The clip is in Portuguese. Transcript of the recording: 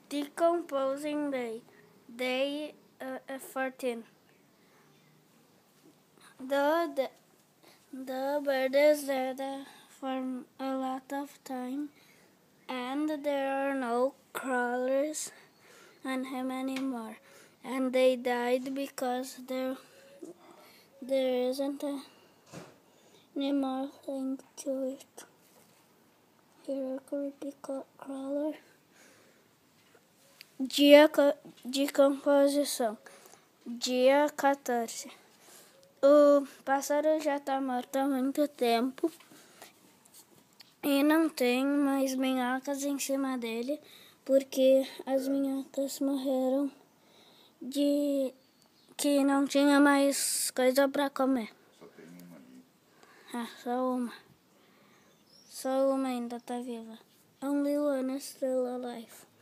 Decomposing day. Day 14. The bird is dead for a lot of time, and there are no crawlers on him anymore. And they died because there isn't any more thing to it. Here a creepy crawler. Dia de composição. Dia 14. O pássaro já está morto há muito tempo e não tem mais minhocas em cima dele, porque as minhocas morreram de que não tinha mais coisa para comer. Só tem uma ali. Ah, só uma. Só uma ainda está viva. Only one is still alive.